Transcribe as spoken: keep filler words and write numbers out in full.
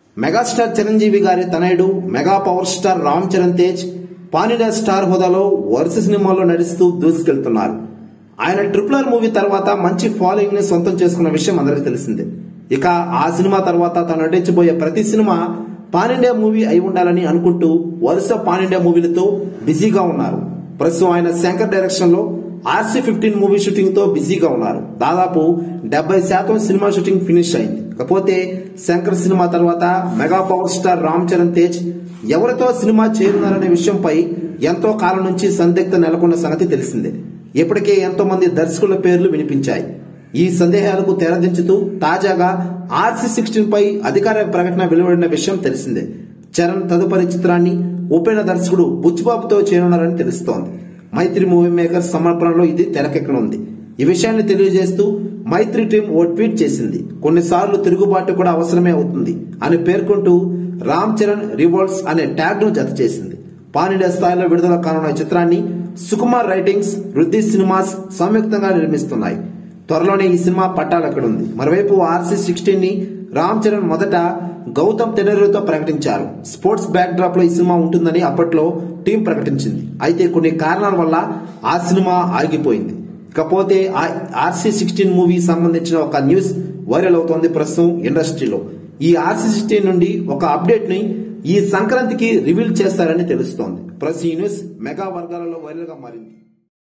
Megastar Chiranjeevi గారి తనయుడు mega power star Ram Charan Tej pan India star హోదాలో వరుస సినిమాల్లో నడుస్తూ దూసుకెళ్తున్నారు. ఆయన ట్రిపుల్ ఆర్ మూవీ తర్వాత మంచి ఫాలోయింగ్ ని సొంతం చేసుకున్న విషయం అందరికీ తెలిసిందే. ఇక ఆ సినిమా తర్వాత తను నటించబోయే ప్రతి సినిమా పానిండియా మూవీ అయి ఉండాలని అనుకుంటూ వరుస పానిండియా మూవీలతో బిజీగా ఉన్నారు. ప్రస్తుతం ఆయన శంకర్ డైరెక్షన్ లో ఆర్సీ ఫిఫ్టీన్ మూవీ షూటింగ్ తో బిజీగా ఉన్నారు. దాదాపు డెబ్బై శాతం సినిమా షూటింగ్ ఫినిష్ అయింది. కాకపోతే శంకర్ సినిమా తర్వాత mega power star Ram Charan Tej ఎవరితో సినిమా చేయనున్నారనే విషయంపై ఎంతో కాలం నుంచి సందిగ్ధ నెలకొన్న సంగతి తెలిసిందే. ఇప్పటికే ఎంతో మంది దర్శకుల పేర్లు వినిపించాయి. ఈ సందేహాలకు తెరదించుతూ తాజాగా ఆర్సీ సిక్స్టీన్ పై అధికార ప్రకటన వెలువడిన విషయం తెలిసిందే. చరణ్ తదుపరి చిత్రాన్ని ఉపేన దర్శకుడు బుచ్చిబాబుతో చేయనున్నారని తెలుస్తోంది. మైత్రి మూవీ మేకర్స్ సమర్పణలో ఇది తెరకెక్కనుంది. ఈ విషయాన్ని తెలియజేస్తూ మైత్రి టీం ఓ ట్వీట్ చేసింది. కొన్నిసార్లు తిరుగుబాటు కూడా అవసరమే అవుతుంది అని పేర్కొంటూ రామ్ చరణ్ రివోల్ట్స్ అనే ట్యాగ్ ను జత చేసింది. పానిండియా స్థాయిలో విడుదల కానున్న చిత్రాన్ని సుకుమార్ రైటింగ్స్, రుద్ధి సినిమాస్ సంయుక్తంగా నిర్మిస్తున్నాయి. త్వరలోనే ఈ సినిమా పట్టాలెక్కడుంది. మరోవైపు ఆర్సీ సిక్స్టీన్ ని రామ్ చరణ్ మొదట గౌతమ్ తెనరుతో ప్రకటించారు. స్పోర్ట్స్ బ్యాక్ డ్రాప్ లో ఈ సినిమా ఉంటుందని అప్పట్లో టీం ప్రకటించింది. అయితే కొన్ని కారణాల వల్ల ఆ సినిమా ఆగిపోయింది. ఇకపోతే ఆర్సీ సిక్స్టీన్ మూవీ సంబంధించిన ఒక న్యూస్ వైరల్ అవుతోంది ప్రస్తుతం ఇండస్ట్రీలో. ఈ ఆర్సీ సిక్స్టీన్ నుండి ఒక అప్డేట్ ని ఈ సంక్రాంతికి రివీల్ చేస్తారని తెలుస్తోంది. ప్రస్తుతం ఈ న్యూస్ మెగా వర్గాలలో వైరల్ గా మారింది.